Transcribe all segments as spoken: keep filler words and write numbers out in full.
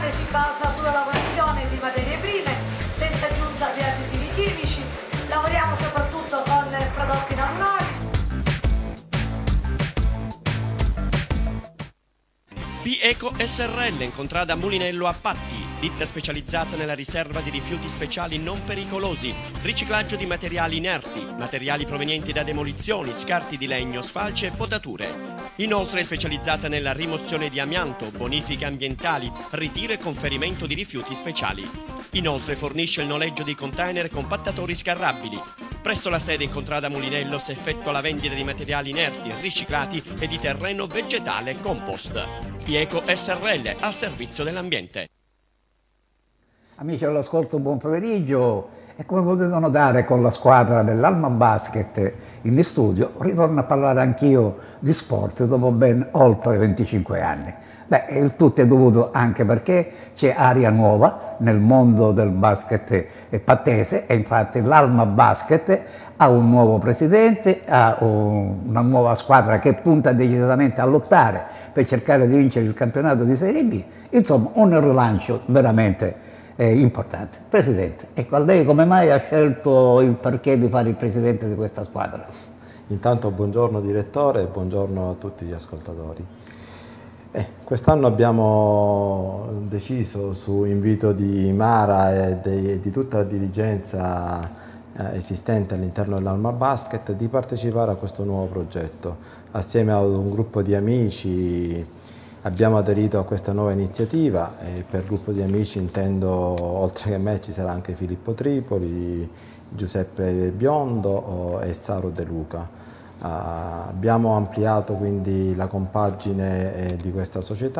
grande si basa sulla lavorazione di materie prime, senza aggiunta di additivi chimici, lavoriamo soprattutto con prodotti naturali. B-Eco S R L in contrada Mulinello a Patti, ditta specializzata nella riserva di rifiuti speciali non pericolosi, riciclaggio di materiali inerti, materiali provenienti da demolizioni, scarti di legno, sfalce e potature. Inoltre è specializzata nella rimozione di amianto, bonifiche ambientali, ritiro e conferimento di rifiuti speciali. Inoltre fornisce il noleggio di container compattatori scarrabili. Presso la sede in contrada Mulinello si effettua la vendita di materiali inerti, riciclati e di terreno vegetale compost. B-Eco S R L al servizio dell'ambiente. Amici all'ascolto, buon pomeriggio. E come potete notare, con la squadra dell'Alma Basket in studio ritorno a parlare anch'io di sport dopo ben oltre venticinque anni. Beh, il tutto è dovuto anche perché c'è aria nuova nel mondo del basket pattese e infatti l'Alma Basket ha un nuovo presidente, ha una nuova squadra che punta decisamente a lottare per cercare di vincere il campionato di Serie B, insomma un rilancio veramente eh, importante. Presidente, ecco, a lei come mai ha scelto il perché di fare il presidente di questa squadra? Intanto buongiorno direttore e buongiorno a tutti gli ascoltatori. Eh, quest'anno abbiamo deciso su invito di Mara e di, di tutta la dirigenza eh, esistente all'interno dell'Alma Basket di partecipare a questo nuovo progetto. Assieme ad un gruppo di amici abbiamo aderito a questa nuova iniziativa e per gruppo di amici intendo, oltre che me, ci sarà anche Filippo Tripoli, Giuseppe Biondo e Saro De Luca. Uh, abbiamo ampliato quindi la compagine eh, di questa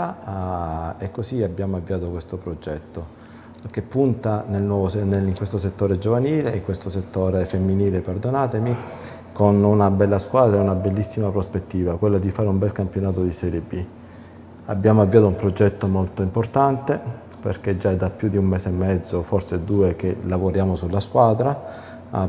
società uh, e così abbiamo avviato questo progetto che punta nel nuovo, nel, in questo settore giovanile, in questo settore femminile, perdonatemi, con una bella squadra e una bellissima prospettiva, quella di fare un bel campionato di Serie B. Abbiamo avviato un progetto molto importante perché già è da più di un mese e mezzo, forse due, che lavoriamo sulla squadra.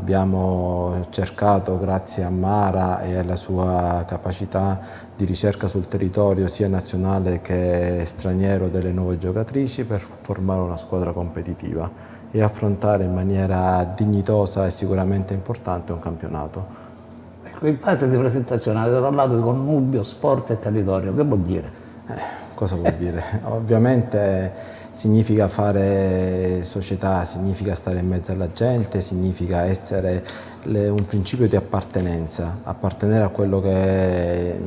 Abbiamo cercato, grazie a Mara e alla sua capacità di ricerca sul territorio sia nazionale che straniero, delle nuove giocatrici per formare una squadra competitiva e affrontare in maniera dignitosa e sicuramente importante un campionato. Ecco, in fase di presentazione avete parlato di connubio, sport e territorio, che vuol dire? Eh, cosa vuol dire? Ovviamente significa fare società, significa stare in mezzo alla gente, significa essere le, un principio di appartenenza, appartenere a quello che è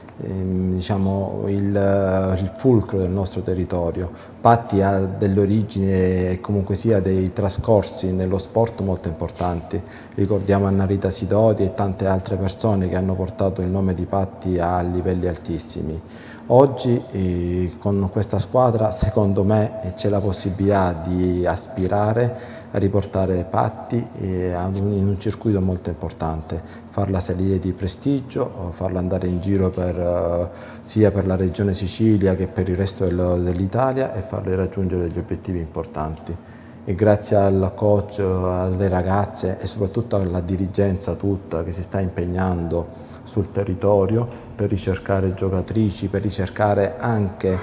ehm, diciamo, il, il fulcro del nostro territorio. Patti ha delle origini e comunque sia dei trascorsi nello sport molto importanti. Ricordiamo Anna Rita Sidoti e tante altre persone che hanno portato il nome di Patti a livelli altissimi. Oggi eh, con questa squadra secondo me c'è la possibilità di aspirare a riportare Patti eh, in un circuito molto importante, farla salire di prestigio, farla andare in giro per, eh, sia per la regione Sicilia che per il resto dell'Italia e farle raggiungere degli obiettivi importanti. E grazie al coach, alle ragazze e soprattutto alla dirigenza tutta che si sta impegnando sul territorio per ricercare giocatrici, per ricercare anche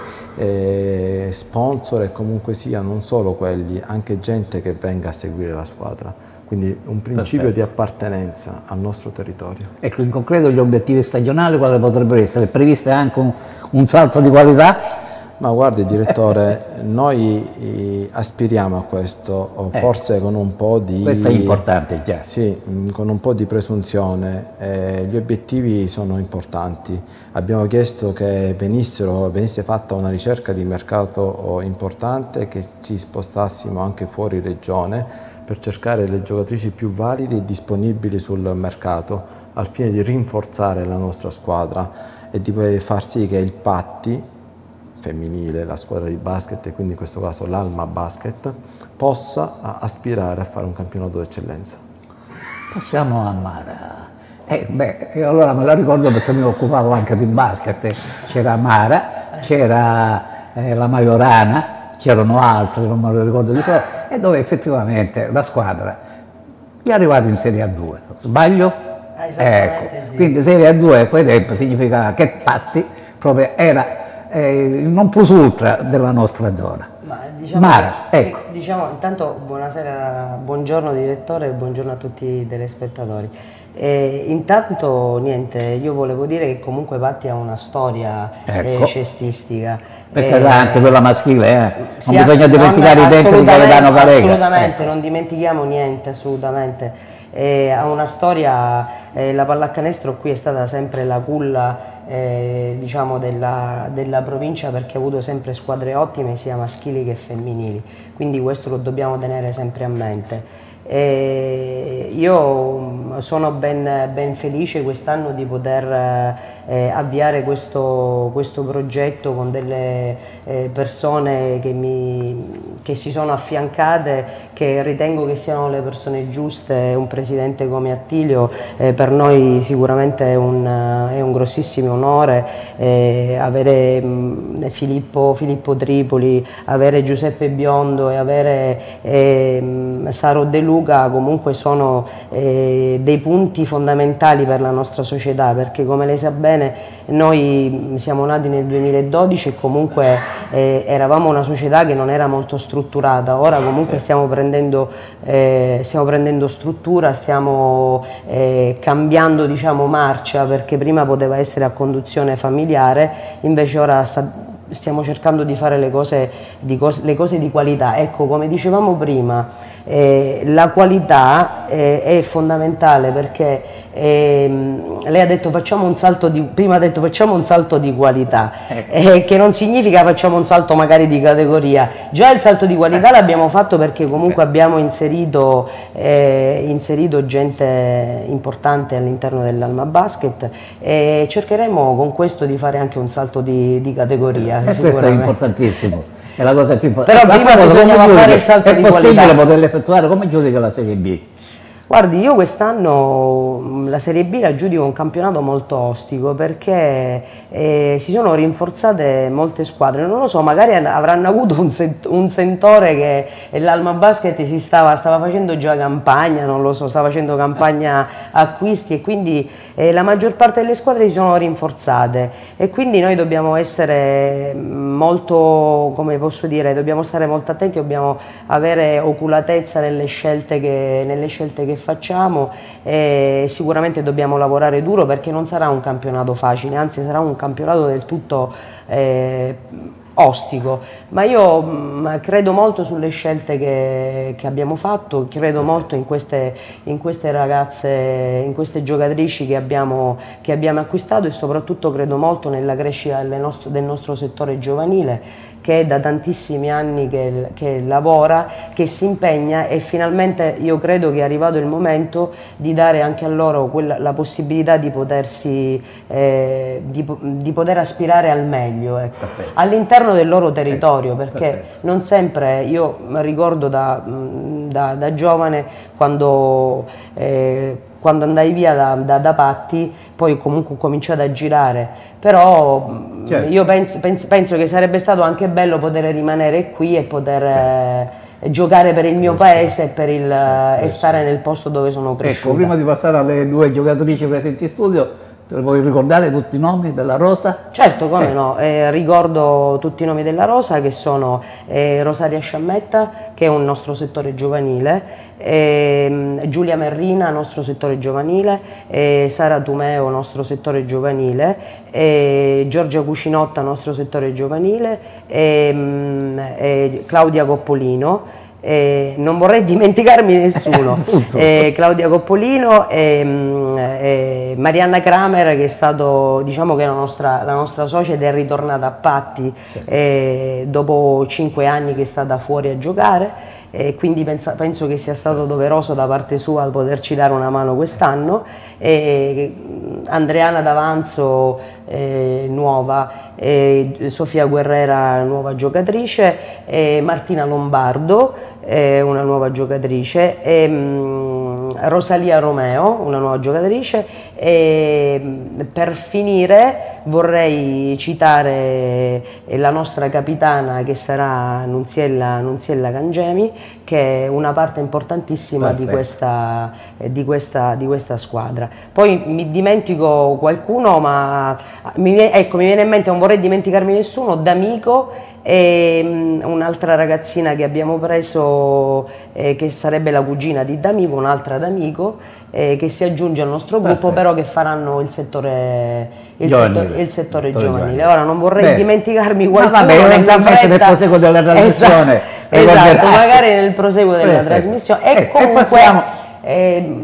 eh, sponsor e comunque sia non solo quelli, anche gente che venga a seguire la squadra. Quindi un principio Perfetto. Di appartenenza al nostro territorio. Ecco, in concreto gli obiettivi stagionali quali potrebbero essere? Previsto anche un, un salto di qualità? Ma guardi direttore, noi eh, aspiriamo a questo, forse eh, con un po' di... Questo è importante già. Sì, con un po' di presunzione. Eh, gli obiettivi sono importanti. Abbiamo chiesto che venissero, venisse fatta una ricerca di mercato importante, che ci spostassimo anche fuori regione per cercare le giocatrici più valide e disponibili sul mercato al fine di rinforzare la nostra squadra e di far sì che il Patti femminile, la squadra di basket e quindi in questo caso l'Alma Basket, possa aspirare a fare un campionato d'eccellenza. Passiamo a Mara. Eh, beh, io allora me la ricordo perché mi occupavo anche di basket. C'era Mara, c'era eh, la Majorana, c'erano altri, non me lo ricordo di sé, e dove effettivamente la squadra è arrivata in Serie A due. Sbaglio? Ecco. Sì. Quindi Serie A due a quei tempi significava che Patti proprio era Eh, il non plus ultra della nostra zona. Ma diciamo, Mara, ecco. Diciamo, intanto buonasera, buongiorno direttore e buongiorno a tutti i telespettatori. E intanto niente, io volevo dire che comunque Patti ha una storia Ecco. eh, cestistica. Perché Eh, anche quella maschile, eh? non Sì, bisogna dimenticare non- i tempi di Gaetano Calega. Assolutamente, Ecco. non dimentichiamo niente, assolutamente. Eh, ha una storia, eh, la pallacanestro qui è stata sempre la culla eh, diciamo della, della provincia, perché ha avuto sempre squadre ottime sia maschili che femminili, quindi questo lo dobbiamo tenere sempre a mente. E io sono ben, ben felice quest'anno di poter eh, avviare questo, questo progetto con delle eh, persone che, mi, che si sono affiancate, che ritengo che siano le persone giuste. Un presidente come Attilio eh, per noi sicuramente è un, è un grossissimo onore, eh, avere mh, Filippo, Filippo Tripoli, avere Giuseppe Biondo e avere eh, Saro De Luca comunque sono eh, dei punti fondamentali per la nostra società, perché come lei sa bene noi siamo nati nel duemiladodici e comunque eh, eravamo una società che non era molto strutturata. Ora comunque stiamo prendendo, eh, stiamo prendendo struttura, stiamo eh, cambiando diciamo marcia, perché prima poteva essere a conduzione familiare, invece ora sta stiamo cercando di fare le cose di, cose, le cose di qualità. Ecco, come dicevamo prima, eh, la qualità eh, è fondamentale, perché eh, lei ha detto facciamo un salto di, prima ha detto facciamo un salto di qualità, eh, che non significa facciamo un salto magari di categoria. Già il salto di qualità l'abbiamo fatto perché comunque abbiamo inserito, eh, inserito gente importante all'interno dell'Alma Basket, e cercheremo con questo di fare anche un salto di, di categoria. E questo è importantissimo, è la cosa più importante. Però prima bisognava fare il salto di qualità. È possibile poterlo effettuare? Come giudica la Serie B? Guardi, io quest'anno la Serie B la giudico un campionato molto ostico, perché eh, si sono rinforzate molte squadre. Non lo so, magari avranno avuto un, sent un sentore che l'Alma Basket si stava, stava facendo già campagna, non lo so, stava facendo campagna acquisti, e quindi eh, la maggior parte delle squadre si sono rinforzate, e quindi noi dobbiamo essere molto, come posso dire, dobbiamo stare molto attenti, dobbiamo avere oculatezza nelle scelte che, nelle scelte che facciamo, e sicuramente dobbiamo lavorare duro, perché non sarà un campionato facile, anzi sarà un campionato del tutto eh, ostico, ma io mh, credo molto sulle scelte che, che abbiamo fatto, credo molto in queste, in queste ragazze, in queste giocatrici che abbiamo, che abbiamo acquistato, e soprattutto credo molto nella crescita del nostro, del nostro settore giovanile, che è da tantissimi anni che, che lavora, che si impegna, e finalmente io credo che è arrivato il momento di dare anche a loro quella, la possibilità di potersi eh, di, di poter aspirare al meglio, ecco, all'interno del loro territorio, perché perfetto. Non sempre, io ricordo da, da, da giovane quando eh, quando andai via da, da, da Patti, poi comunque ho cominciato a girare, però certo. io penso, penso, penso che sarebbe stato anche bello poter rimanere qui e poter certo. eh, giocare per il mio paese e, per il, certo. e stare nel posto dove sono cresciuta. Ecco, prima di passare alle due giocatrici presenti in studio, te lo vuoi ricordare tutti i nomi della rosa? Certo, come eh. no, eh, ricordo tutti i nomi della rosa, che sono eh, Rosaria Sciammetta, che è un nostro settore giovanile, eh, Giulia Merrina, nostro settore giovanile, eh, Sara Tumeo, nostro settore giovanile, eh, Giorgia Cucinotta, nostro settore giovanile, eh, eh, Claudia Coppolino. Eh, non vorrei dimenticarmi nessuno, eh, Claudia Coppolino e eh, Marianna Kramer, che è stato, diciamo che è la nostra, la nostra socia, ed è ritornata a Patti sì. eh, dopo cinque anni che è stata fuori a giocare, e quindi pensa, penso che sia stato doveroso da parte sua poterci dare una mano quest'anno. Andreana D'Avanzo eh, nuova, eh, Sofia Guerrera nuova giocatrice, eh, Martina Lombardo eh, una nuova giocatrice, eh, mh, Rosalia Romeo una nuova giocatrice, e per finire vorrei citare la nostra capitana, che sarà Nunziella, Nunziella Cangemi, che è una parte importantissima di questa, di, questa, di questa squadra. Poi mi dimentico qualcuno, ma mi, ecco, mi viene in mente, non vorrei dimenticarmi nessuno, D'Amico, e um, un'altra ragazzina che abbiamo preso eh, che sarebbe la cugina di D'Amico, un'altra D'Amico eh, che si aggiunge al nostro gruppo. Perfetto. Però che faranno il settore, il giovanile, settore, il settore settore giovanile. giovanile. Ora non vorrei Beh. dimenticarmi qualcuno. Ma vabbè, eventualmente nel proseguo della trasmissione. Esatto, esatto magari nel proseguo della Perfetto. trasmissione. E, e comunque... E passiamo... eh,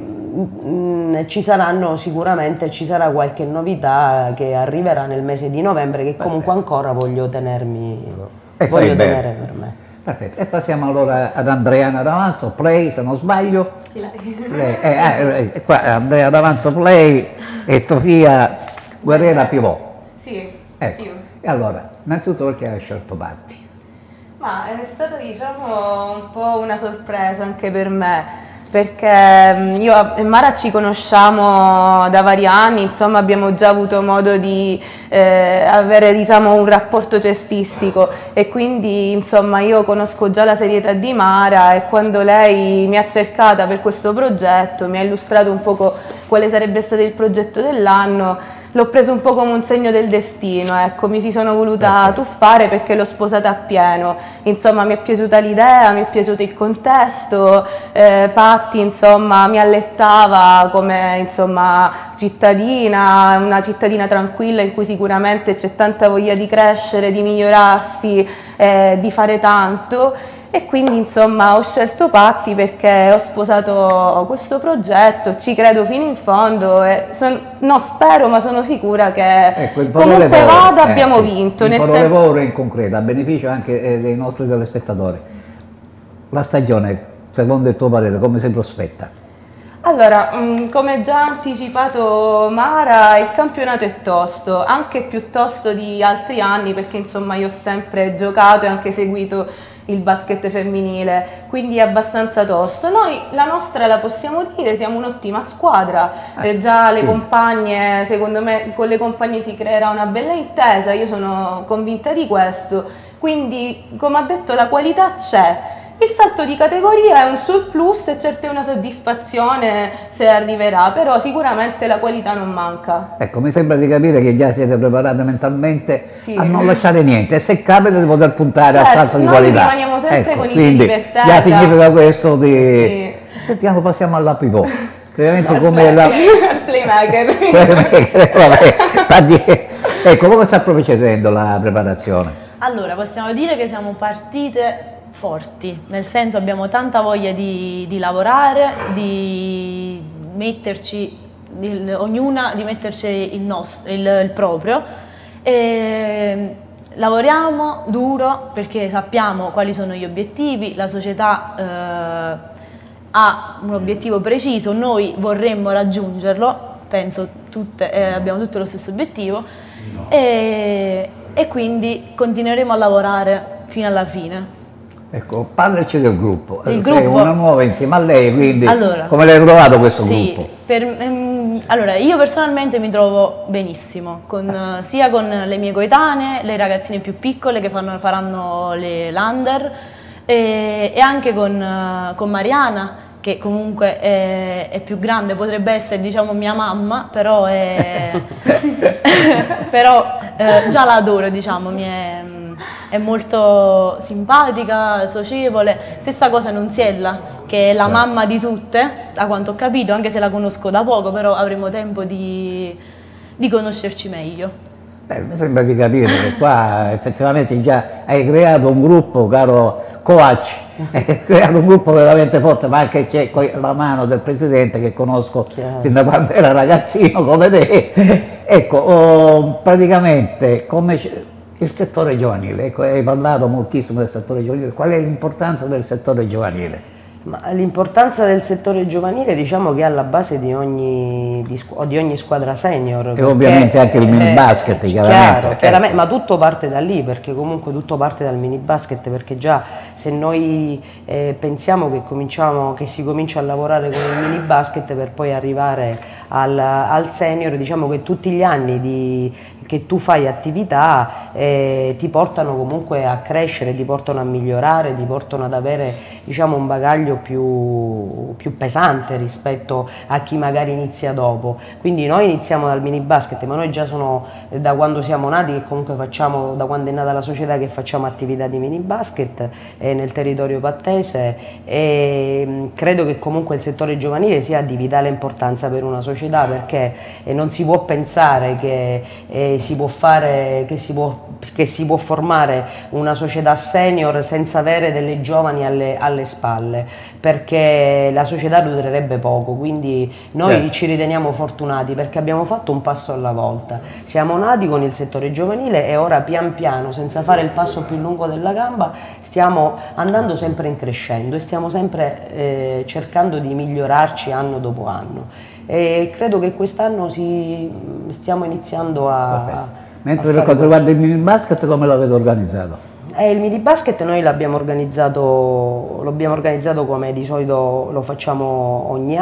ci saranno sicuramente, ci sarà qualche novità che arriverà nel mese di novembre che comunque Perfetto. ancora voglio tenermi e voglio tenere per me. Perfetto. E passiamo allora ad Andreana D'Avanzo, play se non sbaglio. Sì, la... play. Eh, eh, qua Andrea D'Avanzo play e Sofia Guerrera pivot. Sì, ecco. E allora, innanzitutto perché hai scelto Patti? Ma è stata diciamo un po' una sorpresa anche per me, perché io e Mara ci conosciamo da vari anni, insomma abbiamo già avuto modo di eh, avere diciamo un rapporto cestistico e quindi insomma io conosco già la serietà di Mara e quando lei mi ha cercata per questo progetto, mi ha illustrato un poco quale sarebbe stato il progetto dell'anno, l'ho preso un po' come un segno del destino, ecco, mi ci sono voluta tuffare perché l'ho sposata appieno, insomma mi è piaciuta l'idea, mi è piaciuto il contesto, eh, Patti insomma mi allettava come insomma cittadina, una cittadina tranquilla in cui sicuramente c'è tanta voglia di crescere, di migliorarsi, eh, di fare tanto. E quindi insomma ho scelto Patti perché ho sposato questo progetto, ci credo fino in fondo e son, no spero ma sono sicura che ecco, comunque vada eh, abbiamo sì, vinto. Il nel parole senso... vore in concreto, a beneficio anche eh, dei nostri telespettatori. La stagione, secondo il tuo parere, come si prospetta? Allora, mh, come già anticipato Mara, il campionato è tosto, anche più tosto di altri anni perché insomma io ho sempre giocato e anche seguito il basket femminile, quindi è abbastanza tosto. Noi la nostra la possiamo dire, siamo un'ottima squadra, eh, già le compagne, secondo me con le compagne si creerà una bella intesa, io sono convinta di questo, quindi come ha detto la qualità c'è. Il salto di categoria è un surplus e certo è una soddisfazione se arriverà, però sicuramente la qualità non manca. Ecco, mi sembra di capire che già siete preparate mentalmente sì. a non lasciare niente e se capita di poter puntare certo, al salto di noi qualità. Noi rimaniamo sempre ecco, con i piedi per terra. Già significa questo di... Sì. Sentiamo, passiamo alla pivot. Praticamente come la... playmaker. Playmaker. Ecco, come sta procedendo la preparazione? Allora, possiamo dire che siamo partite forti, nel senso abbiamo tanta voglia di, di lavorare, di metterci, il, ognuna di metterci il, nostro, il, il proprio, e lavoriamo duro perché sappiamo quali sono gli obiettivi, la società eh, ha un obiettivo preciso, noi vorremmo raggiungerlo, penso tutte, eh, abbiamo tutti lo stesso obiettivo e, e quindi continueremo a lavorare fino alla fine. Ecco, parlaci del gruppo. Il Sei gruppo... una nuova insieme a lei, quindi allora, come l'hai trovato questo sì, gruppo? Per, ehm, allora, io personalmente mi trovo benissimo, con, eh. sia con le mie coetanee, le ragazzine più piccole che fanno, faranno le l'under e, e anche con, con Mariana, che comunque è, è più grande, potrebbe essere diciamo mia mamma, però, è, però eh, già la adoro, diciamo, mi è, è molto simpatica, socievole. Stessa cosa Nunziella, che è la certo. mamma di tutte, da quanto ho capito, anche se la conosco da poco, però avremo tempo di, di conoscerci meglio. Beh, mi sembra di capire che qua effettivamente già hai creato un gruppo, caro coach, hai creato un gruppo veramente forte, ma anche c'è la mano del presidente che conosco Chiaro. sin da quando era ragazzino come te. Ecco, oh, praticamente come il settore giovanile, ecco, hai parlato moltissimo del settore giovanile, qual è l'importanza del settore giovanile? L'importanza del settore giovanile diciamo che è alla base di ogni, di, di ogni squadra senior. E perché, ovviamente anche il mini basket, eh, chiaramente. Chiaro, chiaramente. Ma tutto parte da lì, perché comunque tutto parte dal mini basket, perché già se noi eh, pensiamo che, cominciamo, che si comincia a lavorare con il mini basket per poi arrivare al, al senior, diciamo che tutti gli anni di che tu fai attività eh, ti portano comunque a crescere, ti portano a migliorare, ti portano ad avere, diciamo, un bagaglio più, più pesante rispetto a chi magari inizia dopo. Quindi noi iniziamo dal mini basket, ma noi già sono da quando siamo nati, che comunque facciamo, da quando è nata la società, che facciamo attività di mini basket eh, nel territorio pattese, e credo che comunque il settore giovanile sia di vitale importanza per una società, perché eh, non si può pensare che eh, si può fare, che si può, che si può formare una società senior senza avere delle giovani alle, alle spalle, perché la società durerebbe poco. Quindi noi certo. ci riteniamo fortunati perché abbiamo fatto un passo alla volta. Siamo nati con il settore giovanile e ora pian piano, senza fare il passo più lungo della gamba, stiamo andando sempre in crescendo e stiamo sempre eh, cercando di migliorarci anno dopo anno. E credo che quest'anno si, stiamo iniziando a... Perfetto. Mentre per quanto riguarda il mini basket, come l'avete organizzato? Eh, il mini basket noi l'abbiamo organizzato, l'abbiamo organizzato come di solito lo facciamo ogni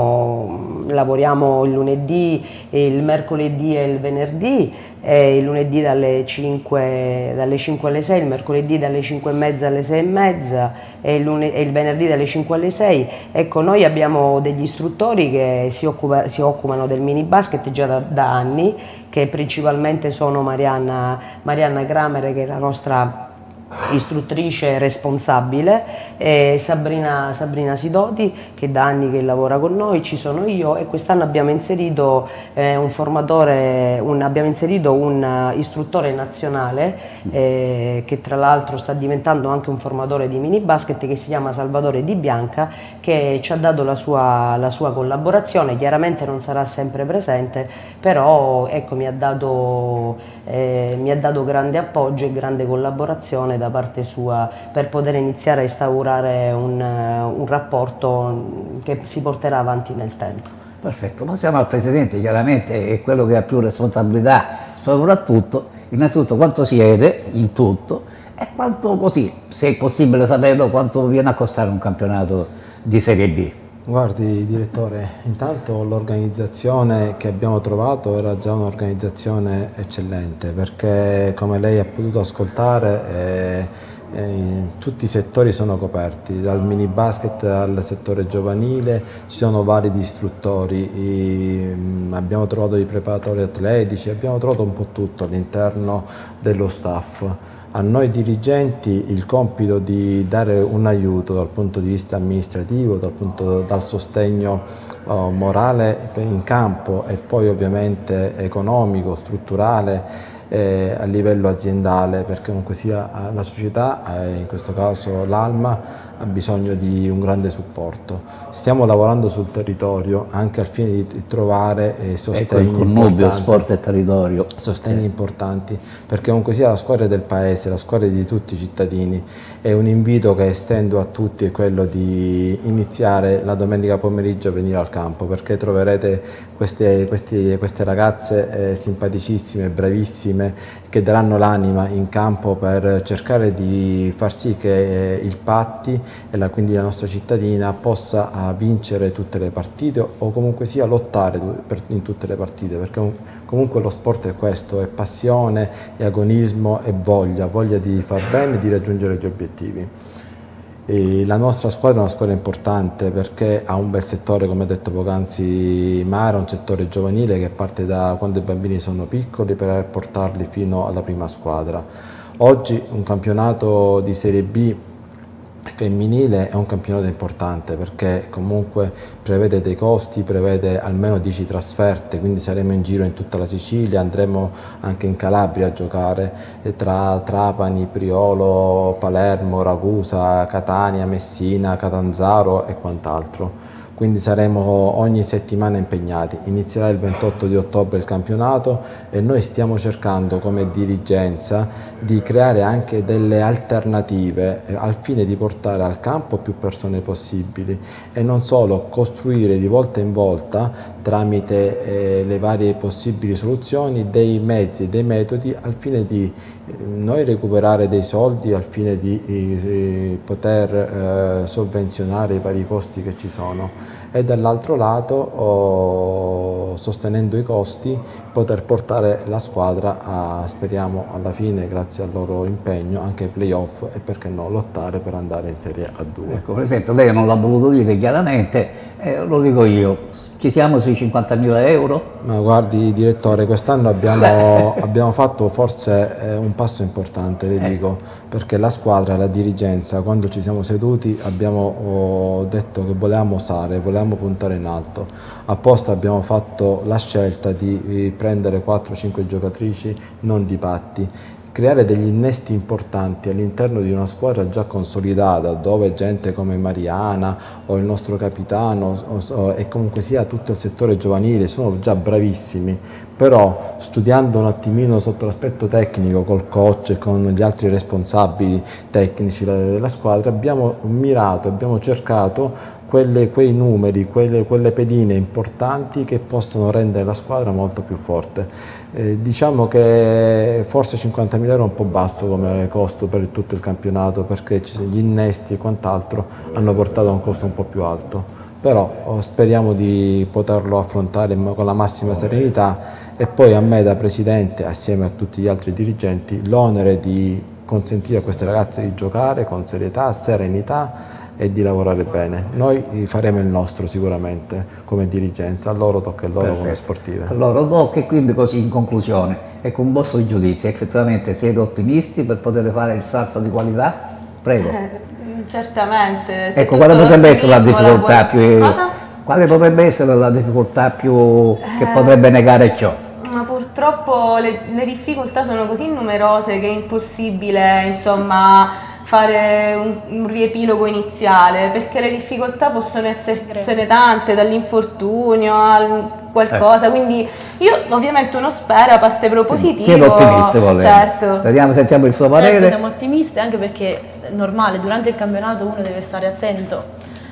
anno. Lavoriamo il lunedì, il mercoledì e il venerdì, e il lunedì dalle cinque, dalle cinque alle sei, il mercoledì dalle cinque e mezza alle sei e mezza e il, e il venerdì dalle cinque alle sei. Ecco, noi abbiamo degli istruttori che si, occupa, si occupano del mini basket già da, da anni, che principalmente sono Marianna, Marianna Kramer, che è la nostra istruttrice responsabile, e Sabrina, Sabrina Sidoti, che da anni che lavora con noi, ci sono io, e quest'anno abbiamo inserito eh, un formatore, un, abbiamo inserito un uh, istruttore nazionale eh, che tra l'altro sta diventando anche un formatore di mini basket, che si chiama Salvatore Di Bianca, che ci ha dato la sua, la sua collaborazione. Chiaramente non sarà sempre presente, però ecco, mi ha dato, eh, mi ha dato grande appoggio e grande collaborazione da parte sua per poter iniziare a instaurare un, un rapporto che si porterà avanti nel tempo. Perfetto, passiamo al Presidente, chiaramente è quello che ha più responsabilità, soprattutto, innanzitutto quanto siete in tutto e quanto, così, se è possibile saperlo, quanto viene a costare un campionato di Serie B. Guardi direttore, intanto l'organizzazione che abbiamo trovato era già un'organizzazione eccellente, perché come lei ha potuto ascoltare eh, eh, tutti i settori sono coperti, dal mini basket al settore giovanile, ci sono vari istruttori, i, abbiamo trovato i preparatori atletici, abbiamo trovato un po' tutto all'interno dello staff. A noi dirigenti il compito di dare un aiuto dal punto di vista amministrativo, dal, punto, dal sostegno oh, morale in campo e poi ovviamente economico, strutturale eh, a livello aziendale, perché comunque sia la società, eh, in questo caso l'Alma, ha bisogno di un grande supporto. Stiamo lavorando sul territorio anche al fine di trovare eh, sostegni ecco il connubio sport e territorio. Sostegni sì. importanti, perché comunque sia la squadra del paese, la squadra di tutti i cittadini. E un invito che estendo a tutti è quello di iniziare la domenica pomeriggio a venire al campo, perché troverete queste, queste, queste ragazze eh, simpaticissime, bravissime, che daranno l'anima in campo per cercare di far sì che eh, il Patti e la, quindi la nostra cittadina possa uh, vincere tutte le partite o comunque sia lottare per, in tutte le partite, perché comunque lo sport è questo, è passione, è agonismo e voglia, voglia di far bene e di raggiungere gli obiettivi. E la nostra squadra è una squadra importante perché ha un bel settore, come ha detto poc'anzi Mara, un settore giovanile che parte da quando i bambini sono piccoli per portarli fino alla prima squadra. Oggi un campionato di Serie B femminile è un campionato importante perché comunque prevede dei costi, prevede almeno dieci trasferte, quindi saremo in giro in tutta la Sicilia, andremo anche in Calabria a giocare tra Trapani, Priolo, Palermo, Ragusa, Catania, Messina, Catanzaro e quant'altro. Quindi saremo ogni settimana impegnati. Inizierà il ventotto di ottobre il campionato e noi stiamo cercando come dirigenza di creare anche delle alternative eh, al fine di portare al campo più persone possibili e non solo costruire di volta in volta tramite eh, le varie possibili soluzioni dei mezzi, dei metodi al fine di eh, noi recuperare dei soldi, al fine di eh, poter eh, sovvenzionare i vari costi che ci sono. e dall'altro lato, oh, sostenendo i costi, poter portare la squadra a, speriamo alla fine, grazie al loro impegno, anche ai playoff e perché no lottare per andare in Serie A due. Ecco, Presidente, lei non l'ha voluto dire chiaramente, eh, lo dico io. Ci siamo sui cinquantamila euro? Ma guardi direttore, quest'anno abbiamo, abbiamo fatto forse eh, un passo importante, le dico, perché la squadra, la dirigenza, quando ci siamo seduti abbiamo oh, detto che volevamo osare, volevamo puntare in alto. Apposta abbiamo fatto la scelta di prendere quattro cinque giocatrici non di patti. Creare degli innesti importanti all'interno di una squadra già consolidata, dove gente come Mariana o il nostro capitano o, o, e comunque sia tutto il settore giovanile sono già bravissimi, però studiando un attimino sotto l'aspetto tecnico col coach e con gli altri responsabili tecnici della squadra abbiamo mirato, abbiamo cercato Quelle, quei numeri, quelle, quelle pedine importanti che possano rendere la squadra molto più forte. Eh, diciamo che forse cinquantamila euro è un po' basso come costo per tutto il campionato, perché gli innesti e quant'altro hanno portato a un costo un po' più alto, però oh, speriamo di poterlo affrontare con la massima serenità e poi a me da Presidente, assieme a tutti gli altri dirigenti, l'onere di consentire a queste ragazze di giocare con serietà, serenità e di lavorare bene. Noi faremo il nostro sicuramente come dirigenza, a loro tocca il loro. Perfetto. Come sportive. A loro tocca, e quindi così in conclusione, e con vostro giudizio, effettivamente siete ottimisti per poter fare il salto di qualità? Prego. Eh, certamente. Ecco, quale potrebbe essere la difficoltà la più... Cosa? Quale potrebbe essere la difficoltà più che eh... potrebbe negare ciò? Ma purtroppo le, le difficoltà sono così numerose che è impossibile, insomma, fare un, un riepilogo iniziale, perché le difficoltà possono essercene tante, dall'infortunio a qualcosa, eh. quindi io ovviamente uno spera, parte propositivo. Siete ottimiste, volendo. Certo. Vediamo, sentiamo il suo parere. Certo, siamo ottimisti, anche perché è normale, durante il campionato uno deve stare attento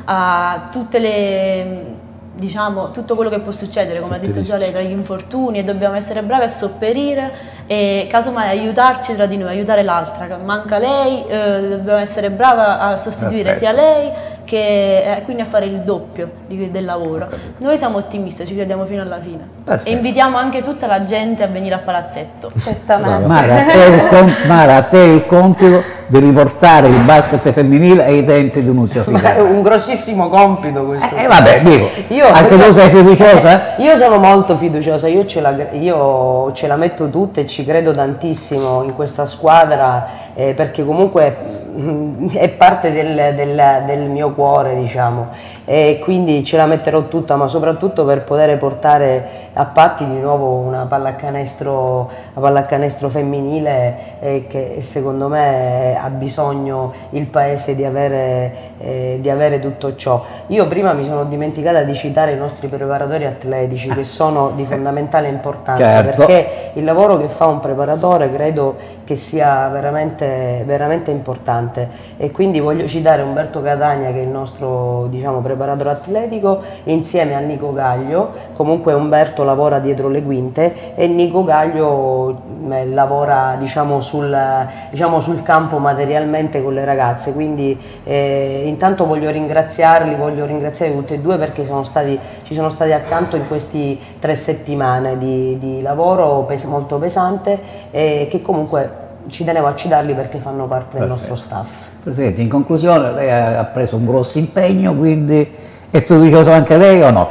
a tutte le... diciamo, tutto quello che può succedere, come ha detto già lei, tra gli infortuni, e dobbiamo essere bravi a sopperire e casomai aiutarci tra di noi, aiutare l'altra. Manca lei, eh, dobbiamo essere bravi a sostituire Perfetto. sia lei che eh, quindi a fare il doppio di, del lavoro. Noi siamo ottimisti, ci crediamo fino alla fine. Perfetto. E invitiamo anche tutta la gente a venire a Palazzetto. Certamente. Mara, a te il, com Mara, a te il compito di riportare il basket femminile ai tempi di Nunzio Figaro. È un grossissimo compito questo. Eh, vabbè, dico, io, anche io, tu sei fiduciosa? Io sono molto fiduciosa, io ce, la, io ce la metto tutta e ci credo tantissimo in questa squadra, eh, perché comunque mh, è parte del, del, del mio cuore, diciamo, e quindi ce la metterò tutta, ma soprattutto per poter portare a Patti di nuovo una pallacanestro, una pallacanestro femminile eh, che secondo me ha bisogno il paese di avere, eh, di avere tutto ciò. Io prima mi sono dimenticata di citare i nostri preparatori atletici, che sono di fondamentale importanza, certo. perché il lavoro che fa un preparatore credo che sia veramente, veramente importante, e quindi voglio citare Umberto Catania, che è il nostro, diciamo, preparatore atletico, insieme a Nico Gaglio. Comunque Umberto lavora dietro le quinte e Nico Gaglio eh, lavora, diciamo, sul, diciamo, sul campo materialmente con le ragazze, quindi eh, intanto voglio ringraziarli, voglio ringraziare tutti e due, perché sono stati, ci sono stati accanto in questi tre settimane di, di lavoro pes molto pesante, e che comunque ci tenevo a citarli perché fanno parte Perfetto. del nostro staff. Presidente, in conclusione, lei ha preso un grosso impegno, quindi è fiducioso anche lei o no?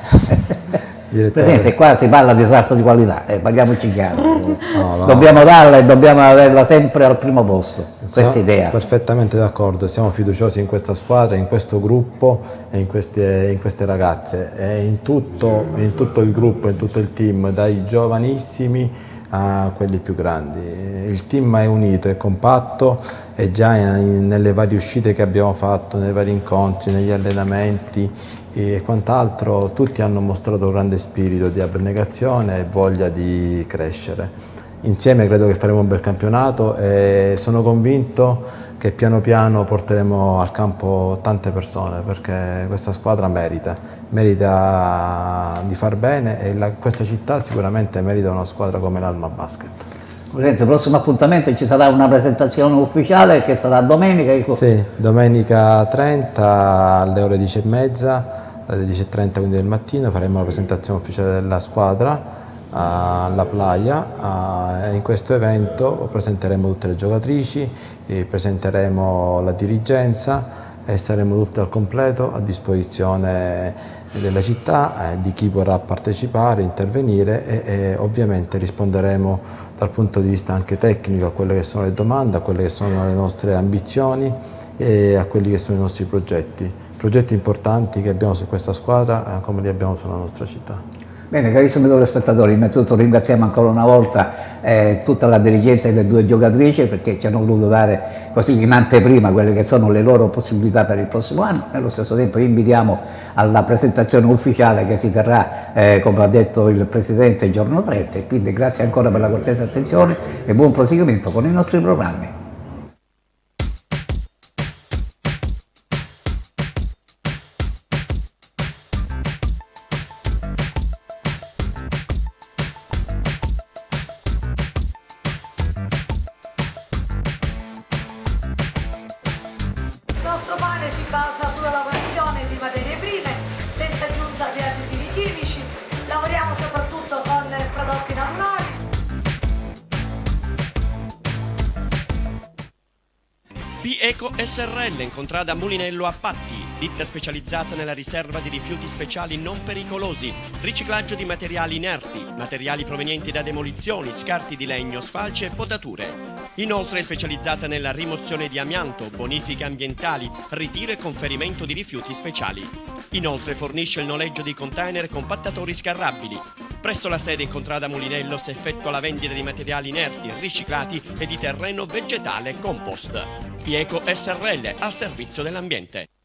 Presidente, qua si parla di salto di qualità, eh, parliamoci chiaro. No, no. Dobbiamo darla e dobbiamo averla sempre al primo posto, questa idea. Perfettamente d'accordo, siamo fiduciosi in questa squadra, in questo gruppo e in queste, in queste ragazze, e in tutto, in tutto il gruppo, in tutto il team, dai giovanissimi a quelli più grandi. Il team è unito, è compatto, e già in, nelle varie uscite che abbiamo fatto, nei vari incontri, negli allenamenti e quant'altro, tutti hanno mostrato un grande spirito di abnegazione e voglia di crescere. Insieme credo che faremo un bel campionato, e sono convinto che piano piano porteremo al campo tante persone, perché questa squadra merita, merita di far bene, e la, questa città sicuramente merita una squadra come l'Alma Basket. Presidente, il prossimo appuntamento ci sarà una presentazione ufficiale che sarà domenica? Sì, domenica trenta alle ore dieci e mezza alle dieci e trenta quindi del mattino, faremo la presentazione ufficiale della squadra alla Playa. In questo evento presenteremo tutte le giocatrici, presenteremo la dirigenza e saremo tutti al completo a disposizione della città, di chi vorrà partecipare, intervenire e, e ovviamente risponderemo dal punto di vista anche tecnico a quelle che sono le domande, a quelle che sono le nostre ambizioni e a quelli che sono i nostri progetti. Progetti importanti che abbiamo su questa squadra come li abbiamo sulla nostra città. Bene, carissimi telespettatori, innanzitutto ringraziamo ancora una volta eh, tutta la dirigenza delle due giocatrici perché ci hanno voluto dare così in anteprima quelle che sono le loro possibilità per il prossimo anno. Nello stesso tempo vi invitiamo alla presentazione ufficiale che si terrà, eh, come ha detto il Presidente, il giorno trenta, e quindi grazie ancora per la cortese attenzione e buon proseguimento con i nostri programmi. Il nostro pane si basa sulla lavorazione di materie prime, senza aggiunta di additivi chimici, lavoriamo soprattutto con prodotti naturali. B-Eco S R L in contrada Mulinello a Patti, ditta specializzata nella riserva di rifiuti speciali non pericolosi, riciclaggio di materiali inerti, materiali provenienti da demolizioni, scarti di legno, sfalce e potature. Inoltre è specializzata nella rimozione di amianto, bonifiche ambientali, ritiro e conferimento di rifiuti speciali. Inoltre fornisce il noleggio di container compattatori scarrabili. Presso la sede in contrada Mulinello si effettua la vendita di materiali inerti, riciclati e di terreno vegetale compost. B-Eco S R L al servizio dell'ambiente.